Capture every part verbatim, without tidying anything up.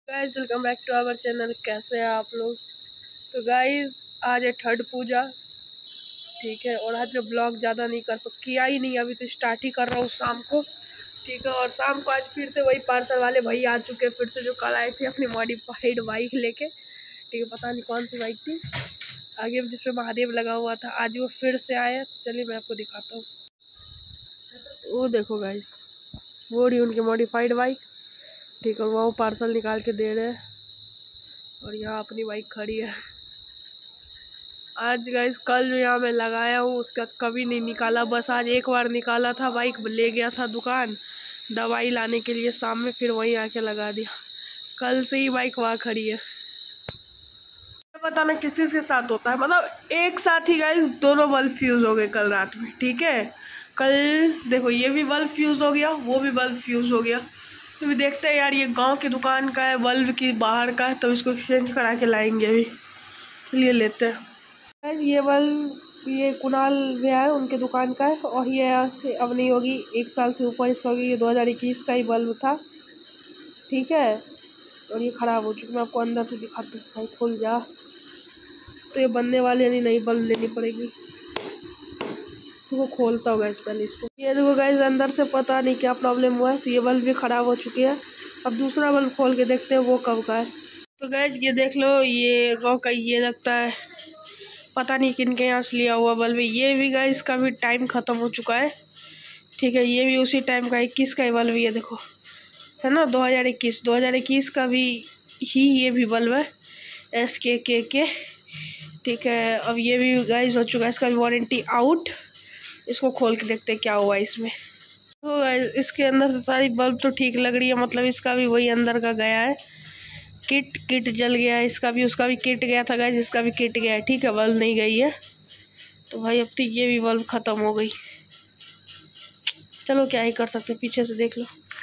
Guys welcome back to our channel. कैसे हैं आप लोग? तो गाइज आज है छठ पूजा, ठीक है। और आज मैं ब्लॉग ज़्यादा नहीं कर सकती, किया ही नहीं, अभी तो स्टार्ट ही कर रहा हूँ शाम को, ठीक है। और शाम को आज फिर से वही पार्सल वाले भाई आ चुके हैं, फिर से जो कल आए थे अपनी मॉडिफाइड बाइक लेके, ठीक है। पता नहीं कौन सी बाइक थी आगे जिस पे महादेव लगा हुआ था, आज वो फिर से आए। चलिए मैं आपको दिखाता हूँ। वो देखो गाइज, वो रही उनकी मॉडिफाइड बाइक, ठीक है। वो पार्सल निकाल के दे रहे हैं और यहाँ अपनी बाइक खड़ी है। आज गाइस कल जो यहाँ मैं लगाया हूँ उसका कभी नहीं निकाला, बस आज एक बार निकाला था। बाइक ले गया था दुकान दवाई लाने के लिए शाम में, फिर वहीं आके लगा दिया। कल से ही बाइक वहाँ खड़ी है। पता ना किस किस के साथ होता है, मतलब एक साथ ही गाइस दोनों बल्ब फ्यूज हो गए कल रात में, ठीक है। कल देखो ये भी बल्ब फ्यूज हो गया, वो भी बल्ब फ्यूज हो गया। तो अभी देखते हैं यार, ये गांव की दुकान का है, बल्ब की बाहर का है, तो इसको एक्सचेंज करा के लाएंगे अभी। चलिए लेते हैं। ये बल्ब ये कुणाल भैया है, उनके दुकान का है। और ये अब नहीं होगी, एक साल से ऊपर इसका होगी। ये दो हज़ार इक्कीस का ही बल्ब था, ठीक है। और ये ख़राब हो चुकी, मैं आपको अंदर से दिखाती हूँ। भाई खुल जा, तो ये बनने वाले नहीं, नई बल्ब लेनी पड़ेगी। तो वो खोलता होगा इस पहले इसको। ये देखो गाइस, अंदर से पता नहीं क्या प्रॉब्लम हुआ है, तो ये बल्ब भी ख़राब हो चुकी है। अब दूसरा बल्ब खोल के देखते हैं वो कब का है। तो गाइस ये देख लो, ये गाँव का ये लगता है, पता नहीं किन के यहाँ से लिया हुआ बल्ब है। ये भी गाइस का भी टाइम ख़त्म हो चुका है, ठीक है। ये भी उसी टाइम का इक्कीस का ही बल्ब, ये देखो है ना, दो हज़ार इक्कीस दो हज़ार इक्कीस का भी ही ये भी बल्ब है, एस के के के, ठीक है। अब ये भी गाइस हो चुका है, इसका भी वारंटी आउट। इसको खोल के देखते हैं क्या हुआ इसमें। तो इसके अंदर से सारी बल्ब तो ठीक लग रही है, मतलब इसका भी वही अंदर का गया है, किट किट जल गया है। इसका भी, उसका भी किट गया था गाइस, इसका भी किट गया है, ठीक है। बल्ब नहीं गई है तो भाई अब तो ये भी बल्ब ख़त्म हो गई। चलो क्या ही कर सकते, पीछे से देख लो।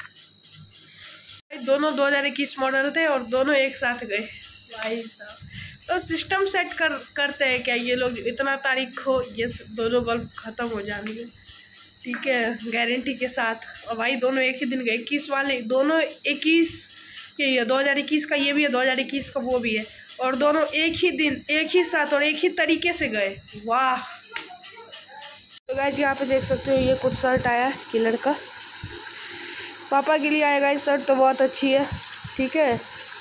दोनों दो हज़ार इक्कीस मॉडल थे और दोनों एक साथ गए भाई साहब। तो सिस्टम सेट कर करते हैं क्या ये लोग, इतना तारीख हो ये दोनों बल्ब ख़त्म हो जाएंगे, ठीक है, गारंटी के साथ। और भाई दोनों एक ही दिन गए, इक्कीस वाले दोनों इक्कीस के, ये दो हज़ार इक्कीस का ये भी है, दो हज़ार इक्कीस का वो भी है, और दोनों एक ही दिन एक ही साथ और एक ही तरीके से गए। वाह। तो गाइस यहाँ पे देख सकते हो, ये कुछ शर्ट आया है किलर का, पापा के लिए आएगा। इस शर्ट तो बहुत अच्छी है, ठीक है।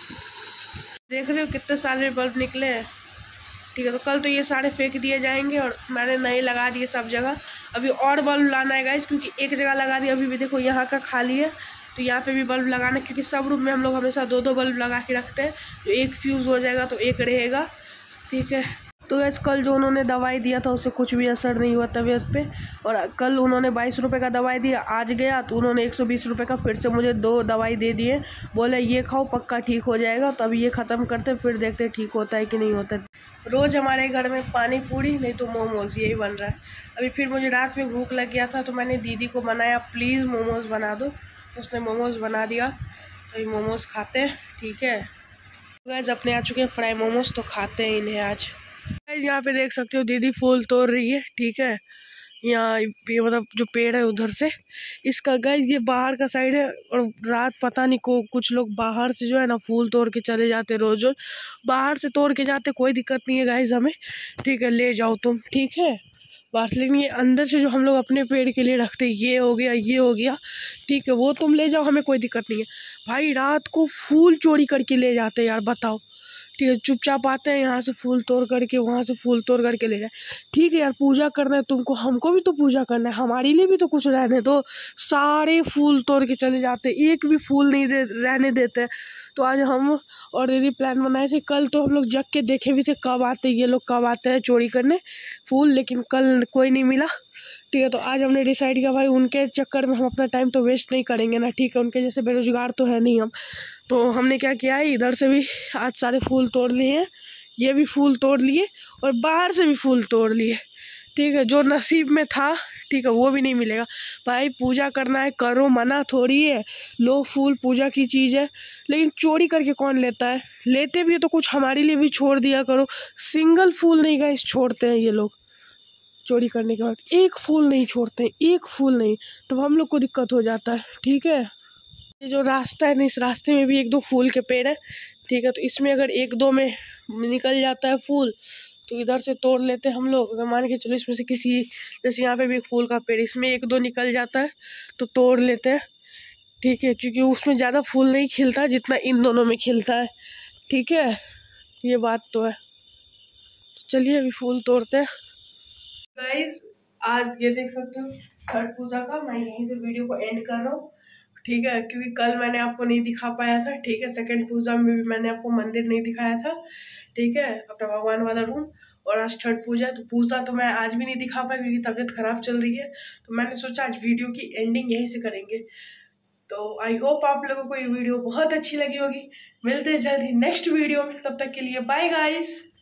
देख रहे हो कितने सारे बल्ब निकले हैं, ठीक है। तो कल तो ये सारे फेंक दिए जाएंगे और मैंने नए लगा दिए सब जगह। अभी और बल्ब लाना है गाइस, क्योंकि एक जगह लगा दिया, अभी भी देखो यहाँ का खाली है, तो यहाँ पे भी बल्ब लगाना, क्योंकि सब रूम में हम लोग हमेशा दो दो बल्ब लगा के रखते हैं। तो एक फ्यूज़ हो जाएगा तो एक रहेगा, ठीक है। तो गाइस कल जो उन्होंने दवाई दिया था उससे कुछ भी असर नहीं हुआ तबीयत पे। और कल उन्होंने बाईस रुपये का दवाई दिया, आज गया तो उन्होंने एक सौ बीस रुपये का फिर से मुझे दो दवाई दे दिए, बोले ये खाओ पक्का ठीक हो जाएगा। तो अभी ये ख़त्म करते फिर देखते ठीक होता है कि नहीं होता। रोज़ हमारे घर में पानी पूरी नहीं तो मोमोज़, यही बन रहा है। अभी फिर मुझे रात में भूख लग गया था तो मैंने दीदी को बनाया, प्लीज़ मोमोज़ बना दो, उसने मोमोज़ बना दिया। तो ये मोमोज़ खाते हैं, ठीक है। गाइस अपने आ चुके हैं फ्राई मोमोज़, तो खाते हैं इन्हें आज। यहाँ पे देख सकते हो दीदी फूल तोड़ रही है, ठीक है। यहाँ ये मतलब जो पेड़ है उधर से इसका गाइस, ये बाहर का साइड है। और रात पता नहीं को कुछ लोग बाहर से जो है ना फूल तोड़ के चले जाते, रोज रोज बाहर से तोड़ के जाते, कोई दिक्कत नहीं है गाइस हमें, ठीक है। ले जाओ तुम, ठीक है। बस लेकिन ये अंदर से जो हम लोग अपने पेड़ के लिए रखते, ये हो गया ये हो गया, ठीक है, वो तुम ले जाओ, हमें कोई दिक्कत नहीं है। भाई रात को फूल चोरी करके ले जाते यार, बताओ, ठीक है। चुपचाप आते हैं यहाँ से फूल तोड़ करके, वहाँ से फूल तोड़ करके ले जाए, ठीक है यार। पूजा करना है तुमको, हमको भी तो पूजा करना है, हमारे लिए भी तो कुछ रहने दो। सारे फूल तोड़ के चले जाते, एक भी फूल नहीं दे रहने देते। तो आज हम और दीदी प्लान बनाए थे, कल तो हम लोग जग के देखे भी थे कब आते ये लोग, कब आते हैं चोरी करने फूल, लेकिन कल कोई नहीं मिला, ठीक है। तो आज हमने डिसाइड किया भाई उनके चक्कर में हम अपना टाइम तो वेस्ट नहीं करेंगे ना, ठीक है। उनके जैसे बेरोजगार तो है नहीं हम। तो हमने क्या किया है, इधर से भी आज सारे फूल तोड़ लिए हैं, ये भी फूल तोड़ लिए और बाहर से भी फूल तोड़ लिए, ठीक है। जो नसीब में था, ठीक है, वो भी नहीं मिलेगा। भाई पूजा करना है करो, मना थोड़ी है, लो फूल पूजा की चीज़ है। लेकिन चोरी करके कौन लेता है, लेते भी है तो कुछ हमारे लिए भी छोड़ दिया करो। सिंगल फूल नहीं गाइस छोड़ते हैं ये लोग, चोरी करने के बाद एक फूल नहीं छोड़ते हैं, एक फूल नहीं, तो हम लोग को दिक्कत हो जाता है, ठीक है। ये जो रास्ता है ना, इस रास्ते में भी एक दो फूल के पेड़ है, ठीक है। तो इसमें अगर एक दो में निकल जाता है फूल तो इधर से तोड़ लेते हैं हम लोग। अगर मान के चलो इसमें से किसी, जैसे यहाँ पे भी फूल का पेड़, इसमें एक दो निकल जाता है तो तोड़ लेते हैं, ठीक है। क्योंकि उसमें ज़्यादा फूल नहीं खिलता जितना इन दोनों में खिलता है, ठीक है। ये बात तो है। तो चलिए अभी फूल तोड़ते हैं। गाइस आज ये देख सकते हो छठ पूजा का, मैं यहीं से वीडियो को एंड कर रहा हूँ, ठीक है। क्योंकि कल मैंने आपको नहीं दिखा पाया था, ठीक है। सेकंड पूजा में भी मैंने आपको मंदिर नहीं दिखाया था, ठीक है, अपना भगवान वाला रूम। और आज छठ पूजा, तो पूजा तो मैं आज भी नहीं दिखा पाया क्योंकि तबीयत खराब चल रही है। तो मैंने सोचा आज वीडियो की एंडिंग यहीं से करेंगे। तो आई होप आप लोगों को ये वीडियो बहुत अच्छी लगी होगी। मिलते हैं जल्द ही नेक्स्ट वीडियो में, तब तक के लिए बाय गाइस।